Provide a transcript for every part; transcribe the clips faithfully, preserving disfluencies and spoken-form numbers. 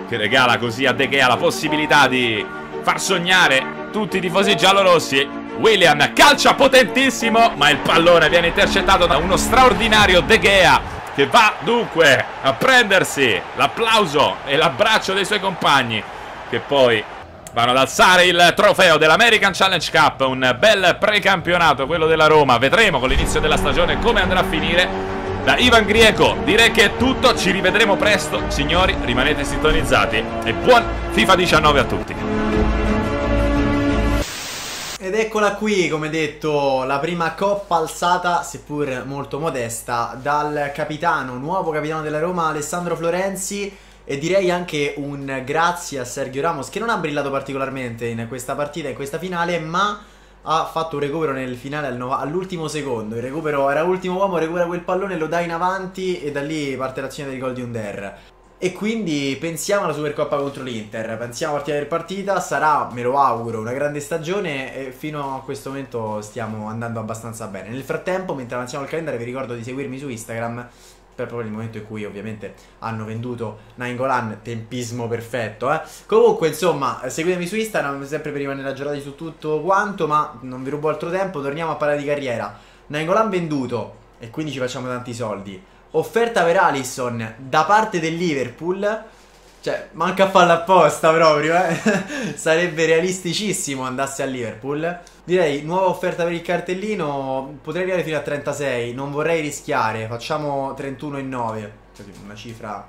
che regala così a De Gea la possibilità di far sognare tutti i tifosi giallorossi. Willian calcia potentissimo, ma il pallone viene intercettato da uno straordinario De Gea, che va dunque a prendersi l'applauso e l'abbraccio dei suoi compagni, che poi vanno ad alzare il trofeo dell'American Challenge Cup. Un bel precampionato quello della Roma. Vedremo con l'inizio della stagione come andrà a finire. Da Ivan Grieco direi che è tutto. Ci rivedremo presto, signori, rimanete sintonizzati e buon FIFA diciannove a tutti. Ed eccola qui, come detto, la prima coppa alzata, seppur molto modesta, dal capitano, nuovo capitano della Roma, Alessandro Florenzi. E direi anche un grazie a Sergio Ramos, che non ha brillato particolarmente in questa partita, in questa finale, ma ha fatto un recupero nel finale all'ultimo secondo. Il recupero era l'ultimo uomo, recupera quel pallone, lo dà in avanti e da lì parte l'azione del gol di Under. E quindi pensiamo alla Supercoppa contro l'Inter, pensiamo partita per partita, sarà, me lo auguro, una grande stagione e fino a questo momento stiamo andando abbastanza bene. Nel frattempo, mentre avanziamo il calendario, vi ricordo di seguirmi su Instagram, per proprio il momento in cui ovviamente hanno venduto Nainggolan, tempismo perfetto, eh. Comunque insomma, seguitemi su Instagram sempre per rimanere aggiornati su tutto quanto, ma non vi rubo altro tempo, torniamo a parlare di carriera. Nainggolan venduto e quindi ci facciamo tanti soldi. Offerta per Alisson da parte del Liverpool, cioè manca a farla apposta proprio, eh. Sarebbe realisticissimo andasse al Liverpool. Direi nuova offerta per il cartellino, potrei arrivare fino a trentasei, non vorrei rischiare, facciamo trentuno e nove, cioè una cifra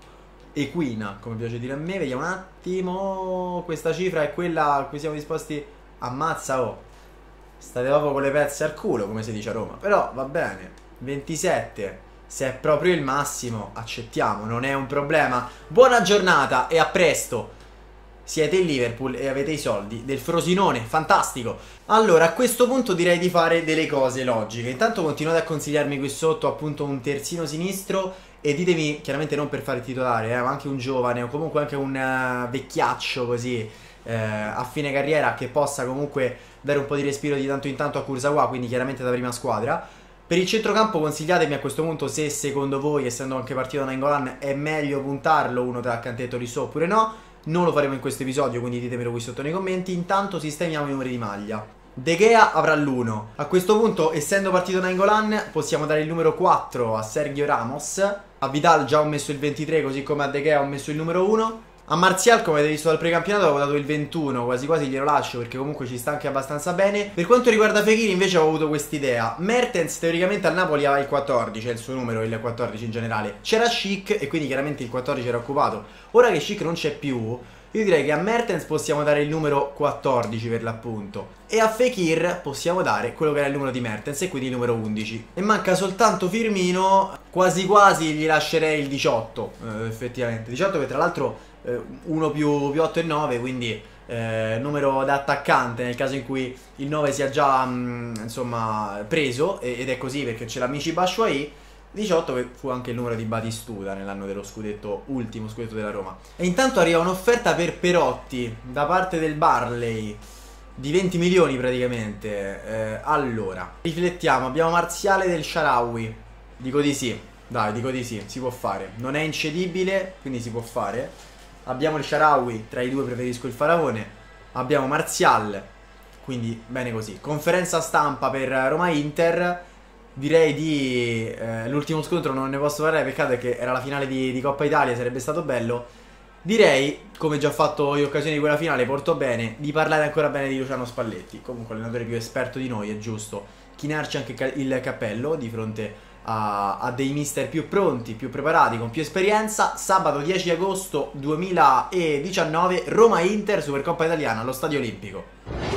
equina, come piace dire a me. Vediamo un attimo, questa cifra è quella a cui siamo disposti. Ammazza, oh, state proprio con le pezze al culo, come si dice a Roma, però va bene. Ventisette, se è proprio il massimo accettiamo, non è un problema. Buona giornata e a presto. Siete il Liverpool e avete i soldi del Frosinone, fantastico. Allora, a questo punto direi di fare delle cose logiche. Intanto continuate a consigliarmi qui sotto appunto un terzino sinistro e ditemi, chiaramente non per fare il titolare, eh, ma anche un giovane o comunque anche un uh, vecchiaccio così eh, a fine carriera che possa comunque dare un po' di respiro di tanto in tanto a Kurzawa, quindi chiaramente da prima squadra. Per il centrocampo consigliatemi a questo punto se secondo voi, essendo anche partito da Nainggolan, è meglio puntarlo uno tra Kanté e Tolisso oppure no. Non lo faremo in questo episodio, quindi ditemelo qui sotto nei commenti. Intanto sistemiamo i numeri di maglia. De Gea avrà l'uno. A questo punto, essendo partito Nainggolan, possiamo dare il numero quattro a Sergio Ramos. A Vidal già ho messo il ventitré, così come a De Gea ho messo il numero uno. A Martial, come avete visto dal precampionato, avevo dato il ventuno, quasi quasi glielo lascio perché comunque ci sta anche abbastanza bene. Per quanto riguarda Fekir invece ho avuto quest'idea. Mertens teoricamente al Napoli aveva il quattordici, è il suo numero, il quattordici in generale. C'era Schick e quindi chiaramente il quattordici era occupato. Ora che Schick non c'è più, io direi che a Mertens possiamo dare il numero quattordici per l'appunto. E a Fekir possiamo dare quello che era il numero di Mertens e quindi il numero undici. E manca soltanto Firmino, quasi quasi gli lascerei il diciotto, eh, effettivamente. diciotto che tra l'altro uno più, più otto e nove, quindi eh, numero da attaccante nel caso in cui il nove sia già mh, insomma preso, ed è così perché c'è l'Amici Batshuayi. diciotto che fu anche il numero di Batistuta nell'anno dello scudetto, ultimo scudetto della Roma. E intanto arriva un'offerta per Perotti da parte del Burnley di venti milioni praticamente. eh, Allora, riflettiamo, abbiamo Marziale del Shaarawy, dico di sì, dai, dico di sì, si può fare, non è incedibile, quindi si può fare. Abbiamo il Shaarawy, tra i due preferisco il Faraone. Abbiamo Martial, quindi bene così. Conferenza stampa per Roma-Inter. Direi di... Eh, l'ultimo scontro non ne posso parlare, peccato perché era la finale di, di Coppa Italia, sarebbe stato bello. Direi, come già fatto in occasione di quella finale, porto bene, di parlare ancora bene di Luciano Spalletti. Comunque allenatore più esperto di noi, è giusto chinarci anche il cappello di fronte a, a dei mister più pronti, più preparati, con più esperienza. Sabato dieci agosto duemiladiciannove, Roma-Inter, Supercoppa Italiana allo Stadio Olimpico.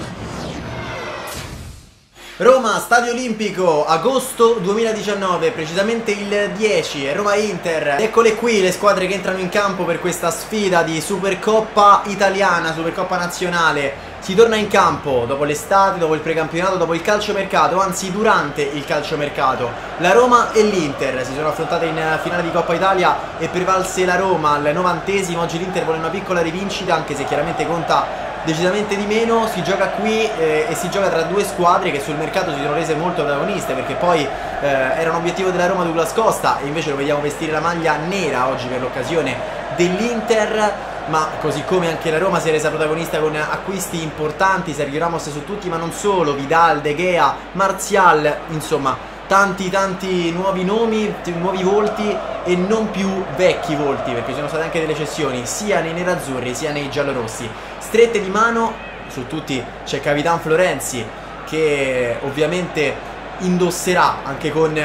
Roma, Stadio Olimpico, agosto duemiladiciannove, precisamente il dieci, Roma-Inter. Eccole qui le squadre che entrano in campo per questa sfida di Supercoppa Italiana, Supercoppa Nazionale. Si torna in campo dopo l'estate, dopo il precampionato, dopo il calciomercato, anzi durante il calciomercato. La Roma e l'Inter si sono affrontate in finale di Coppa Italia e prevalse la Roma al novantesimo. Oggi l'Inter vuole una piccola rivincita, anche se chiaramente conta decisamente di meno. Si gioca qui eh, e si gioca tra due squadre che sul mercato si sono rese molto protagoniste, perché poi eh, era un obiettivo della Roma Douglas Costa e invece lo vediamo vestire la maglia nera oggi per l'occasione dell'Inter. ma così come anche la Roma si è resa protagonista con acquisti importanti, Sergio Ramos su tutti, ma non solo, Vidal, De Gea, Martial, insomma tanti tanti nuovi nomi, nuovi volti e non più vecchi volti, perché ci sono state anche delle cessioni sia nei nerazzurri sia nei giallorossi. Strette di mano, su tutti c'è Capitan Florenzi, che ovviamente indosserà anche con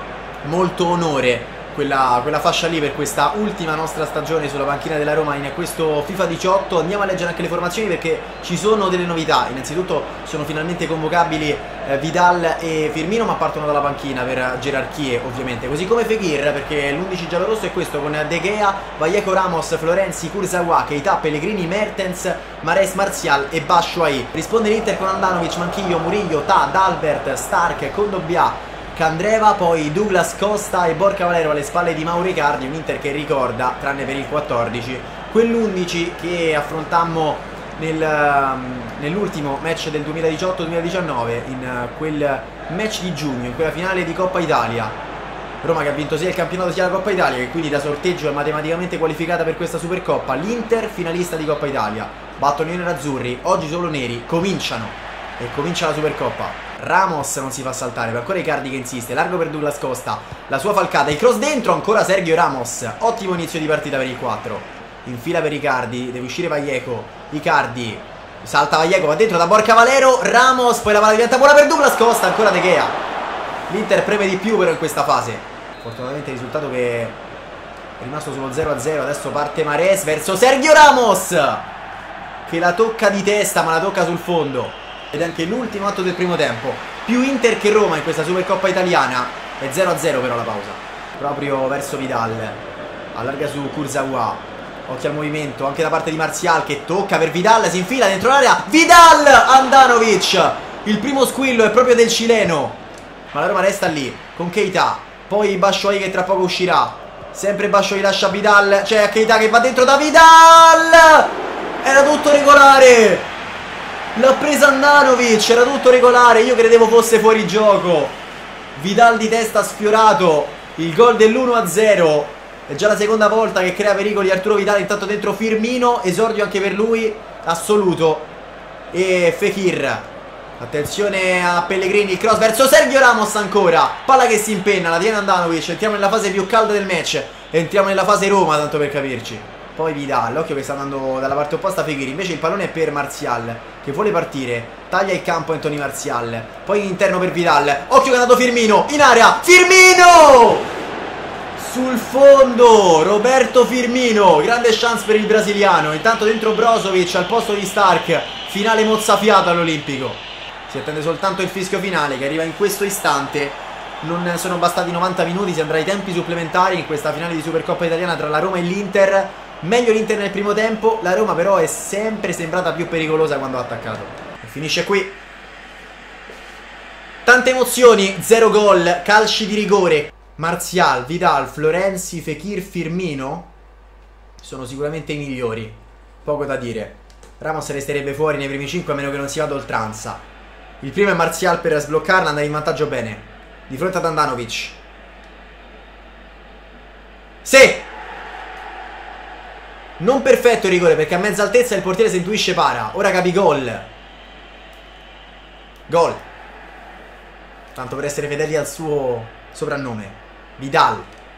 molto onore Quella, quella fascia lì per questa ultima nostra stagione sulla panchina della Roma in questo FIFA diciotto. Andiamo a leggere anche le formazioni perché ci sono delle novità. Innanzitutto sono finalmente convocabili eh, Vidal e Firmino, ma partono dalla panchina per gerarchie ovviamente, così come Fekir, perché l'undici giallorosso è questo con De Gea, Vallejo, Ramos, Florenzi, Kurzawa, Keita, Pellegrini, Mertens, Mahrez, Martial e Batshuayi. Risponde l'Inter con Andanovic, Manchillo, Murillo, Ta, Dalbert, Stark, Kondogbia, Candreva, poi Douglas Costa e Borja Valero alle spalle di Mauro Icardi. Un Inter che ricorda, tranne per il quattordici, quell'undici che affrontammo nel, nell'ultimo match del duemiladiciotto duemiladiciannove, in quel match di giugno, in quella finale di Coppa Italia. Roma che ha vinto sia il campionato sia la Coppa Italia, che quindi da sorteggio è matematicamente qualificata per questa Supercoppa. L'Inter finalista di Coppa Italia, battono i nerazzurri, oggi solo neri, cominciano e comincia la Supercoppa. Ramos non si fa saltare, per ancora Icardi che insiste, largo per Douglas Costa, la sua falcata, il cross dentro, ancora Sergio Ramos. Ottimo inizio di partita per il quattro, in fila per Icardi, deve uscire Vallejo, Icardi, salta Vallejo, va dentro da Borja Valero, Ramos, poi la palla diventa buona per Douglas Costa, ancora De Gea. L'Inter preme di più però in questa fase, fortunatamente il risultato che è rimasto sullo zero a zero. Adesso parte Mahrez verso Sergio Ramos, che la tocca di testa ma la tocca sul fondo. Ed è anche l'ultimo atto del primo tempo. Più Inter che Roma in questa Supercoppa italiana. È zero a zero però la pausa. Proprio verso Vidal. Allarga su Kurzawa. Occhio al movimento anche da parte di Martial, che tocca per Vidal, si infila dentro l'area. Vidal! Andanovic! Il primo squillo è proprio del cileno. Ma la Roma resta lì con Keita. Poi Batshuayi che tra poco uscirà. Sempre Batshuayi lascia Vidal. C'è Keita che va dentro da Vidal! Era tutto regolare. L'ha presa Andanovic, era tutto regolare, io credevo fosse fuori gioco. Vidal di testa sfiorato, il gol dell'uno a zero. È già la seconda volta che crea pericoli Arturo Vidal, intanto dentro Firmino, esordio anche per lui, assoluto. E Fekir, attenzione a Pellegrini, il cross verso Sergio Ramos ancora. Palla che si impenna, la tiene Andanovic, entriamo nella fase più calda del match. Entriamo nella fase Roma, tanto per capirci. Poi Vidal, occhio che sta andando dalla parte opposta Fekir, invece il pallone è per Martial, che vuole partire, taglia il campo Anthony Martial, poi in interno per Vidal, occhio che è andato Firmino, in area, Firmino! Sul fondo, Roberto Firmino, grande chance per il brasiliano, intanto dentro Brozovic al posto di Stark, finale mozzafiato all'Olimpico. Si attende soltanto il fischio finale che arriva in questo istante, non sono bastati novanta minuti, si andrà ai tempi supplementari in questa finale di Supercoppa italiana tra la Roma e l'Inter. Meglio l'Inter nel primo tempo, la Roma però è sempre sembrata più pericolosa quando ha attaccato. E finisce qui. Tante emozioni, zero gol, calci di rigore. Martial, Vidal, Florenzi, Fekir, Firmino sono sicuramente i migliori, poco da dire. Ramos resterebbe fuori nei primi cinque a meno che non si vada oltranza. Il primo è Martial per sbloccarla, andare in vantaggio bene, di fronte ad Andanovic. Sì! Non perfetto il rigore perché a mezza altezza il portiere si intuisce para. Ora capi gol. Gol. Tanto per essere fedeli al suo soprannome. Vidal.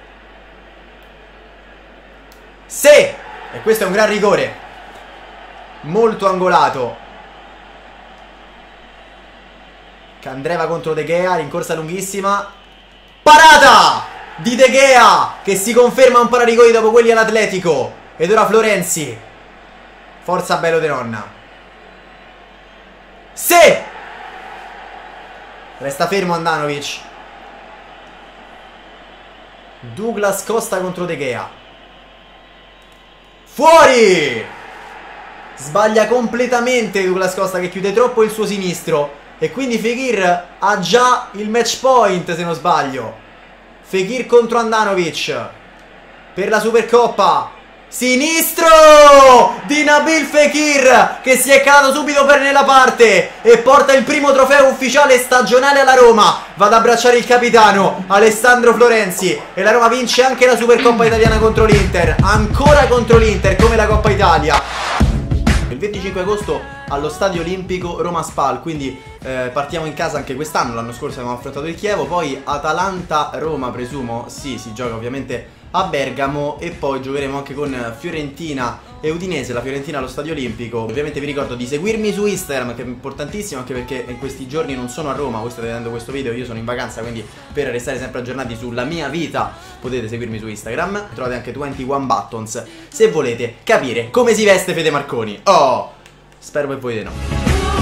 Sì! E questo è un gran rigore. Molto angolato. Candreva contro De Gea, rincorsa lunghissima. Parata di De Gea, che si conferma un pararigori dopo quelli all'Atletico. Ed ora Florenzi. Forza bello de nonna. Sì! Resta fermo Andanovic. Douglas Costa contro De Gea. Fuori! Sbaglia completamente Douglas Costa, che chiude troppo il suo sinistro. E quindi Fekir ha già il match point, se non sbaglio. Fekir contro Andanovic per la Supercoppa. sinistro di Nabil Fekir, che si è calato subito per nella parte e porta il primo trofeo ufficiale stagionale alla Roma. Va ad abbracciare il capitano Alessandro Florenzi e la Roma vince anche la Supercoppa italiana contro l'Inter, ancora contro l'Inter come la Coppa Italia. Il venticinque agosto allo Stadio Olimpico Roma-Spal, quindi eh, partiamo in casa anche quest'anno. L'anno scorso abbiamo affrontato il Chievo, poi Atalanta-Roma presumo, sì, si gioca ovviamente a Bergamo e poi giocheremo anche con Fiorentina e Udinese, la Fiorentina allo Stadio Olimpico. Ovviamente vi ricordo di seguirmi su Instagram, che è importantissimo anche perché in questi giorni non sono a Roma, voi state vedendo questo video, io sono in vacanza, quindi per restare sempre aggiornati sulla mia vita potete seguirmi su Instagram. Trovate anche ventuno Buttons se volete capire come si veste Fede Marconi. Oh, spero per voi di no.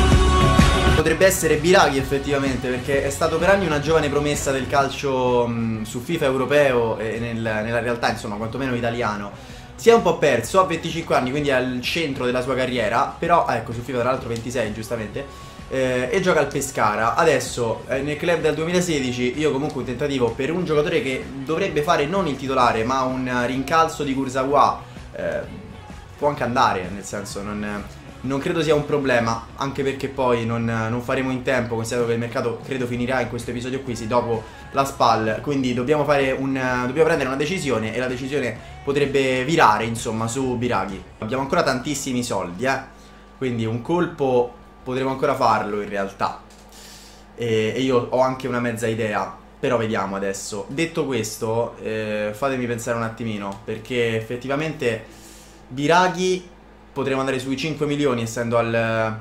Potrebbe essere Biraghi effettivamente, perché è stato per anni una giovane promessa del calcio mh, su FIFA europeo e nel, nella realtà insomma quantomeno italiano. Si è un po' perso, ha venticinque anni, quindi è al centro della sua carriera, però ecco, su FIFA tra l'altro ventisei giustamente, eh, e gioca al Pescara. Adesso eh, nel club del duemilasedici, io comunque un tentativo per un giocatore che dovrebbe fare non il titolare ma un rincalzo di Kurzawa, eh, può anche andare, nel senso non... Non credo sia un problema, anche perché poi non, non faremo in tempo, considerato che il mercato credo finirà in questo episodio qui, sì, dopo la Spal. Quindi dobbiamo, fare un, dobbiamo prendere una decisione e la decisione potrebbe virare, insomma, su Biraghi. Abbiamo ancora tantissimi soldi, eh, quindi un colpo potremo ancora farlo in realtà. E, e io ho anche una mezza idea, però vediamo adesso. Detto questo, eh, fatemi pensare un attimino, perché effettivamente Biraghi... potremmo andare sui cinque milioni essendo al,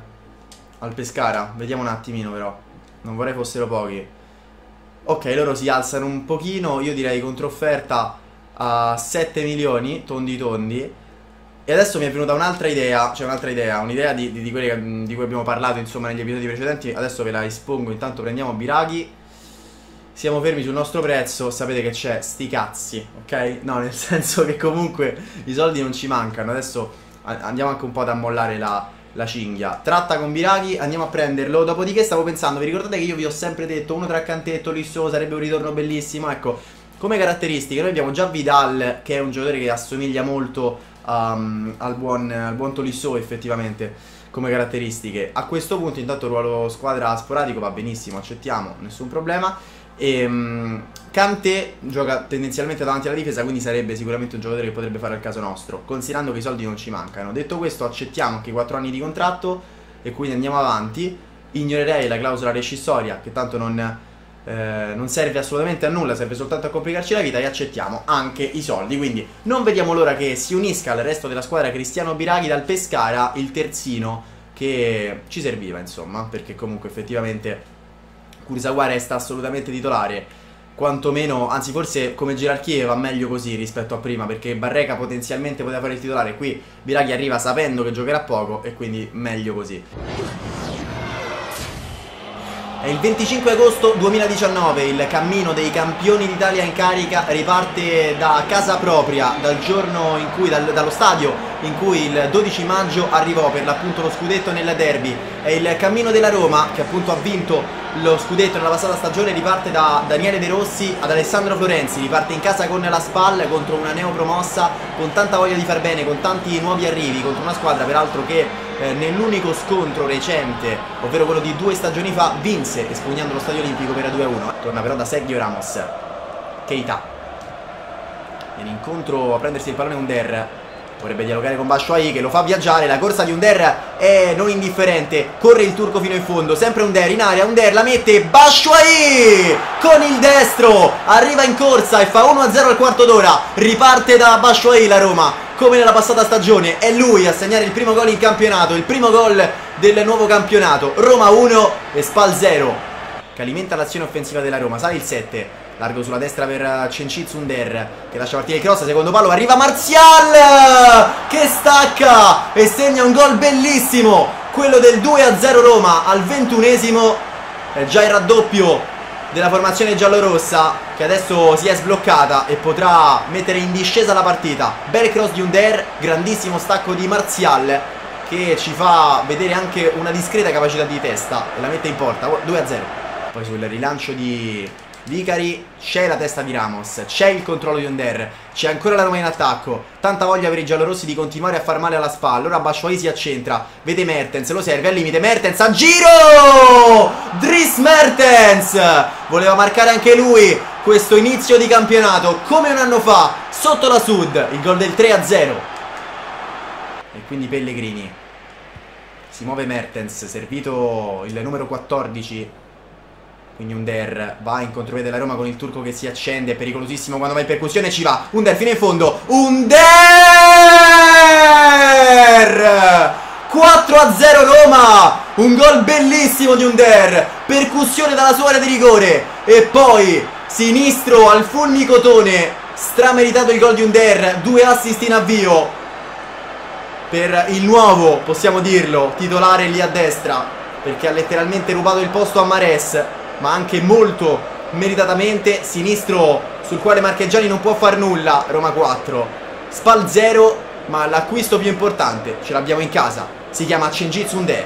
al Pescara. Vediamo un attimino però. Non vorrei fossero pochi. Ok, loro si alzano un pochino. Io direi controfferta a sette milioni, tondi tondi. E adesso mi è venuta un'altra idea. Cioè un'altra idea, un'idea di, di, di quelle che, di cui abbiamo parlato insomma negli episodi precedenti. Adesso ve la espongo. Intanto prendiamo Biraghi. Siamo fermi sul nostro prezzo. Sapete che c'è, sti cazzi, ok? No, nel senso che comunque i soldi non ci mancano. Adesso andiamo anche un po' ad ammollare la, la cinghia. Tratta con Biraghi, andiamo a prenderlo. Dopodiché stavo pensando, vi ricordate che io vi ho sempre detto uno tra Cantetto, Lisso, sarebbe un ritorno bellissimo. Ecco, come caratteristiche noi abbiamo già Vidal, che è un giocatore che assomiglia molto um, al buon, al buon Tolisso effettivamente come caratteristiche. A questo punto intanto il ruolo squadra sporadico va benissimo, accettiamo, nessun problema. E um, Kanté gioca tendenzialmente davanti alla difesa, quindi sarebbe sicuramente un giocatore che potrebbe fare al caso nostro, considerando che i soldi non ci mancano. Detto questo, accettiamo anche i quattro anni di contratto e quindi andiamo avanti. Ignorerei la clausola rescissoria, che tanto non, eh, non serve assolutamente a nulla, serve soltanto a complicarci la vita, e accettiamo anche i soldi. Quindi non vediamo l'ora che si unisca al resto della squadra Cristiano Biraghi dal Pescara, il terzino che ci serviva insomma, perché comunque effettivamente Kurzawa resta assolutamente titolare, quantomeno, anzi forse come gerarchie va meglio così rispetto a prima, perché Barreca potenzialmente poteva fare il titolare, qui Biraghi arriva sapendo che giocherà poco e quindi meglio così. È il venticinque agosto duemiladiciannove, il cammino dei campioni d'Italia in carica riparte da casa propria, dal giorno in cui, dal, dallo stadio in cui il dodici maggio arrivò per l'appunto lo scudetto nel derby. È il cammino della Roma, che appunto ha vinto lo scudetto nella passata stagione, riparte da Daniele De Rossi ad Alessandro Florenzi, riparte in casa con la Spal contro una neopromossa, con tanta voglia di far bene, con tanti nuovi arrivi, contro una squadra peraltro che eh, nell'unico scontro recente, ovvero quello di due stagioni fa, vinse espugnando lo Stadio Olimpico per due a uno. Torna però da Sergio Ramos, Keita, in incontro a prendersi il pallone Under. Vorrebbe dialogare con Batshuayi, che lo fa viaggiare. La corsa di Under è non indifferente. Corre il turco fino in fondo. Sempre Under in area. Under la mette. Batshuayi con il destro. Arriva in corsa e fa uno a zero al quarto d'ora. Riparte da Batshuayi la Roma, come nella passata stagione. È lui a segnare il primo gol in campionato. Il primo gol del nuovo campionato. Roma uno e Spal zero, che alimenta l'azione offensiva della Roma. Sale il sette. Largo sulla destra per Cengiz Under, che lascia partire il cross, secondo palo, arriva Martial che stacca e segna un gol bellissimo, quello del due a zero Roma al ventunesimo. È già il raddoppio della formazione giallorossa, che adesso si è sbloccata e potrà mettere in discesa la partita. Bel cross di Under, grandissimo stacco di Martial, che ci fa vedere anche una discreta capacità di testa, e la mette in porta. Due a zero. Poi sul rilancio di Vicari, c'è la testa di Ramos, c'è il controllo di Under, c'è ancora la Roma in attacco, tanta voglia per i giallorossi di continuare a far male alla spalla. Ora Batshuayi si accentra, vede Mertens, lo serve al limite, Mertens a giro! Dries Mertens! Voleva marcare anche lui questo inizio di campionato, come un anno fa, sotto la Sud, il gol del tre a zero. E quindi Pellegrini, si muove Mertens, servito il numero quattordici. Quindi Under va in contropiede della Roma con il turco che si accende, è pericolosissimo quando va in percussione, ci va Under fino in fondo, Under! quattro a zero Roma, un gol bellissimo di Under, percussione dalla sua area di rigore e poi sinistro al fulmicotone, strameritato il gol di Under, due assist in avvio per il nuovo, possiamo dirlo, titolare lì a destra, perché ha letteralmente rubato il posto a Mahrez, ma anche molto meritatamente. Sinistro sul quale Marchegiani non può far nulla. Roma quattro, Spal zero, ma l'acquisto più importante ce l'abbiamo in casa, si chiama Cengiz Under.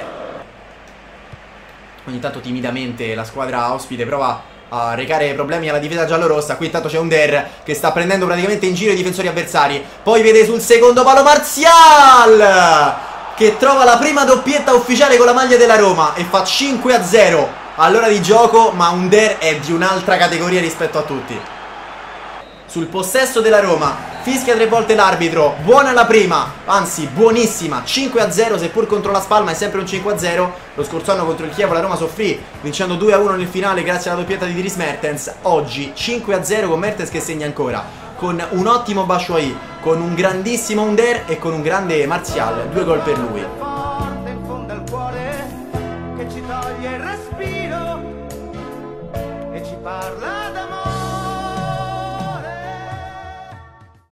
Ogni tanto timidamente la squadra ospite prova a recare problemi alla difesa giallorossa. Qui intanto c'è Under che sta prendendo praticamente in giro i difensori avversari, poi vede sul secondo palo Martial che trova la prima doppietta ufficiale con la maglia della Roma e fa cinque a zero all'ora di gioco, ma Under è di un'altra categoria rispetto a tutti. Sul possesso della Roma fischia tre volte l'arbitro, buona la prima, anzi buonissima, cinque a zero, seppur contro la Spalma è sempre un cinque a zero. Lo scorso anno contro il Chievo la Roma soffrì vincendo due a uno nel finale grazie alla doppietta di Dries Mertens. Oggi cinque a zero con Mertens che segna ancora, con un ottimo Batshuayi, con un grandissimo Under e con un grande Martial, due gol per lui.